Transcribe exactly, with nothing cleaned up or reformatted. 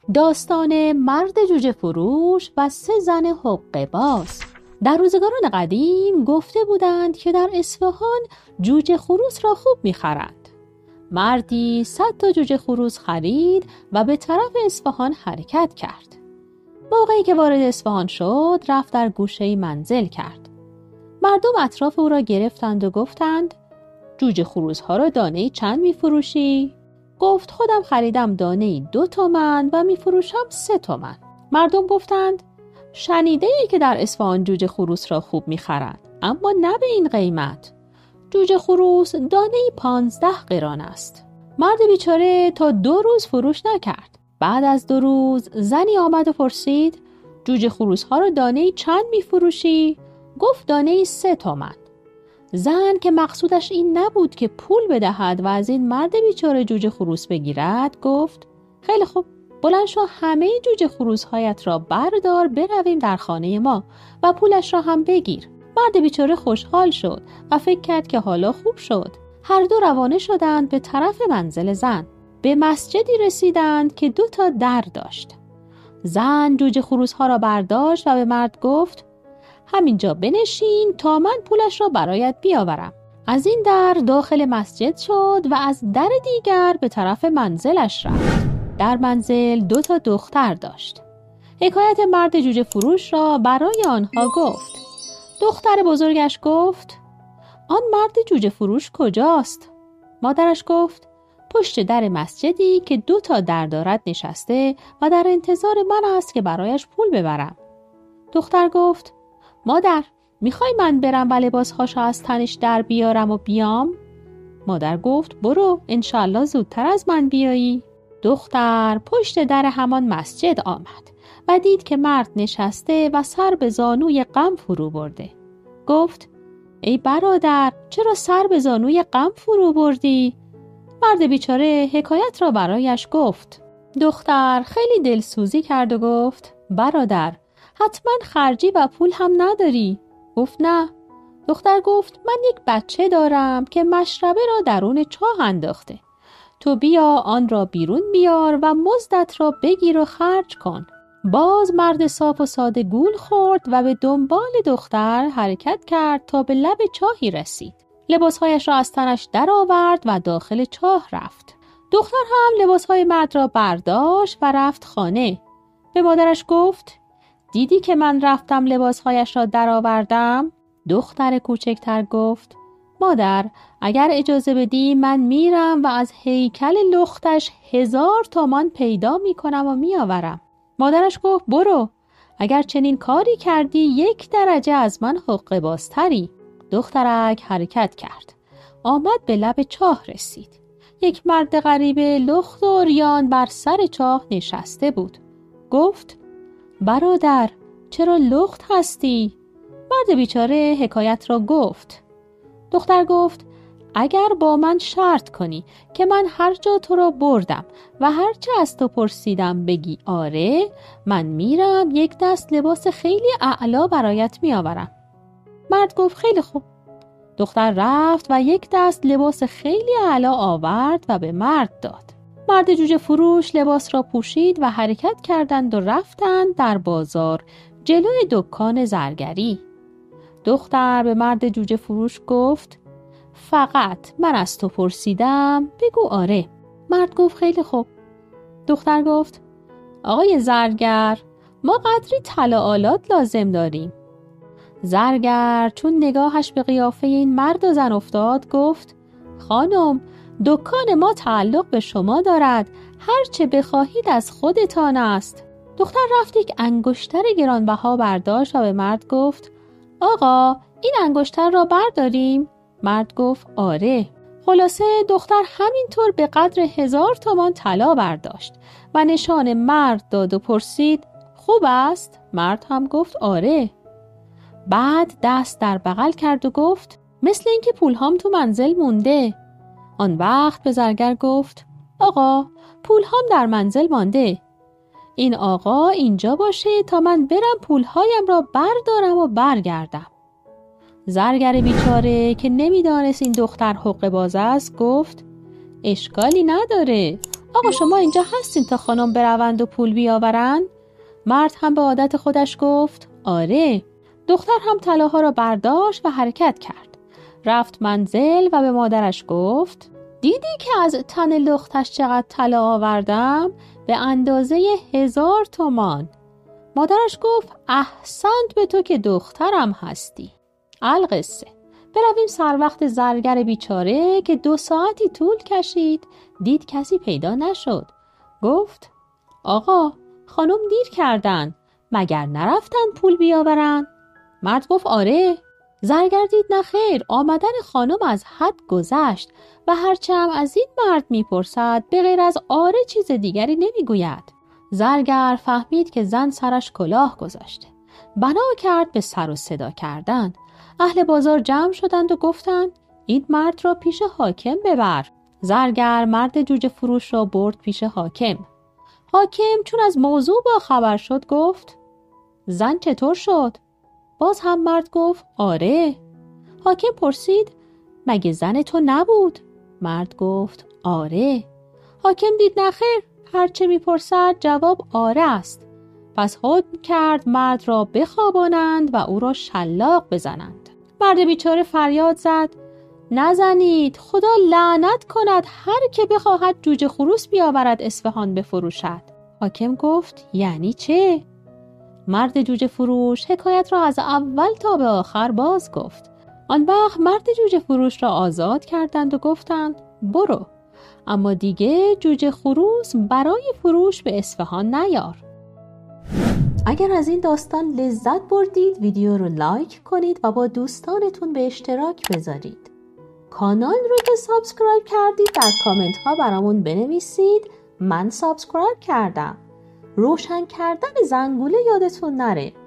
داستان مرد جوجه فروش و سه زن حقه باز. در روزگاران قدیم گفته بودند که در اصفهان جوجه خروس را خوب می‌خرند. مردی صد تا جوجه خروس خرید و به طرف اصفهان حرکت کرد. موقعی که وارد اصفهان شد، رفت در گوشه منزل کرد. مردم اطراف او را گرفتند و گفتند: جوجه خروس ها را دانه چند می‌فروشی؟ گفت: خودم خریدم دانه دو تومن و می‌فروشم سه تومن. مردم گفتند: شنیده ای که در اصفهان جوجه خروس را خوب می‌خرند، اما نه به این قیمت. جوجه خروس دانه پانزده قران است. مرد بیچاره تا دو روز فروش نکرد. بعد از دو روز زنی آمد و پرسید: جوجه خروس ها را دانه چند می‌فروشی؟ گفت: دانه سه تومن. زن که مقصودش این نبود که پول بدهد و از این مرد بیچاره جوجه خروس بگیرد، گفت: خیلی خوب، بلند شو همه جوجه خروس هایت را بردار برویم در خانه ما و پولش را هم بگیر. مرد بیچاره خوشحال شد و فکر کرد که حالا خوب شد. هر دو روانه شدند به طرف منزل زن. به مسجدی رسیدند که دو تا در داشت. زن جوجه خروس ها را برداشت و به مرد گفت: همینجا بنشین تا من پولش را برایت بیاورم. از این در داخل مسجد شد و از در دیگر به طرف منزلش رفت. در منزل دو تا دختر داشت. حکایت مرد جوجه فروش را برای آنها گفت. دختر بزرگش گفت: آن مرد جوجه فروش کجاست؟ مادرش گفت: پشت در مسجدی که دو تا در دارد نشسته و در انتظار من است که برایش پول ببرم. دختر گفت: مادر، میخوای من برم و لباسهاشو از تنش در بیارم و بیام؟ مادر گفت: برو، انشالله زودتر از من بیایی. دختر پشت در همان مسجد آمد و دید که مرد نشسته و سر به زانوی غم فرو برده. گفت: ای برادر، چرا سر به زانوی غم فرو بردی؟ مرد بیچاره حکایت را برایش گفت. دختر خیلی دلسوزی کرد و گفت: برادر، حتما خرجی و پول هم نداری؟ گفت: نه. دختر گفت: من یک بچه دارم که مشربه را درون چاه انداخته. تو بیا آن را بیرون بیار و مزدت را بگیر و خرج کن. باز مرد صاف و ساده گول خورد و به دنبال دختر حرکت کرد تا به لب چاهی رسید. لباسهایش را از تنش در آورد و داخل چاه رفت. دختر هم لباسهای مرد را برداشت و رفت خانه. به مادرش گفت: دیدی که من رفتم لباسهایش را در آوردم؟ دختر کوچکتر گفت: مادر، اگر اجازه بدی من میرم و از هیکل لختش هزار تومان پیدا میکنم و میآورم. مادرش گفت: برو، اگر چنین کاری کردی یک درجه از من حقه بازتری. دخترک حرکت کرد. آمد به لب چاه رسید. یک مرد غریبه لخت و عریان بر سر چاه نشسته بود. گفت: برادر، چرا لخت هستی؟ مرد بیچاره حکایت را گفت. دختر گفت: اگر با من شرط کنی که من هر جا تو را بردم و هر چه از تو پرسیدم بگی آره، من میرم یک دست لباس خیلی اعلا برایت میآورم. مرد گفت: خیلی خوب. دختر رفت و یک دست لباس خیلی اعلا آورد و به مرد داد. مرد جوجه فروش لباس را پوشید و حرکت کردند و رفتند در بازار جلوی دکان زرگری. دختر به مرد جوجه فروش گفت: فقط من از تو پرسیدم بگو آره. مرد گفت: خیلی خوب. دختر گفت: آقای زرگر، ما قدری طلا آلات لازم داریم. زرگر چون نگاهش به قیافه این مرد و زن افتاد گفت: خانم، دکان ما تعلق به شما دارد، هر چه بخواهید از خودتان است. دختر رفت یک انگشتر گرانبها برداشت و به مرد گفت: آقا، این انگشتر را برداریم؟ مرد گفت: آره. خلاصه دختر همینطور به قدر هزار تومان طلا برداشت و نشان مرد داد و پرسید: خوب است؟ مرد هم گفت: آره. بعد دست در بغل کرد و گفت: مثل اینکه پولهام تو منزل مونده. آن وقت به زرگر گفت: آقا، پولهام در منزل مانده. این آقا اینجا باشه تا من برم پولهایم را بردارم و برگردم. زرگر بیچاره که نمیدانست این دختر حقه باز است گفت: اشکالی نداره، آقا شما اینجا هستین تا خانم بروند و پول بیاورن؟ مرد هم به عادت خودش گفت آره. دختر هم طلاها را برداشت و حرکت کرد. رفت منزل و به مادرش گفت دیدی که از تن لختش چقدر طلا آوردم؟ به اندازه هزار تومان. مادرش گفت احسنت به تو که دخترم هستی. القصه. برویم سر وقت زرگر بیچاره که دو ساعتی طول کشید، دید کسی پیدا نشد. گفت آقا خانم دیر کردن، مگر نرفتن پول بیاورن؟ مرد گفت آره. زرگر دید نخیر، آمدن خانم از حد گذشت و هرچه هم از این مرد میپرسد به غیر از آره چیز دیگری نمیگوید. زرگر فهمید که زن سرش کلاه گذاشته. بنا کرد به سر و صدا کردن. اهل بازار جمع شدند و گفتند این مرد را پیش حاکم ببر. زرگر مرد جوجه فروش را برد پیش حاکم. حاکم چون از موضوع با خبر شد گفت زن چطور شد؟ باز هم مرد گفت آره. حاکم پرسید مگه زن تو نبود؟ مرد گفت آره. حاکم دید نخیر، هرچه میپرسد جواب آره است. پس حکم کرد مرد را بخوابانند و او را شلاق بزنند. مرد بیچاره فریاد زد نزنید، خدا لعنت کند هر که بخواهد جوجه خروس بیاورد اصفهان بفروشد. حاکم گفت یعنی چه؟ مرد جوجه فروش حکایت را از اول تا به آخر باز گفت. آن وقت مرد جوجه فروش را آزاد کردند و گفتند برو، اما دیگه جوجه خروس برای فروش به اصفهان نیار. اگر از این داستان لذت بردید ویدیو رو لایک کنید و با دوستانتون به اشتراک بذارید. کانال رو که سابسکرایب کردید در کامنت ها برامون بنویسید من سابسکرایب کردم. روشن کردن زنگوله یادتون نره.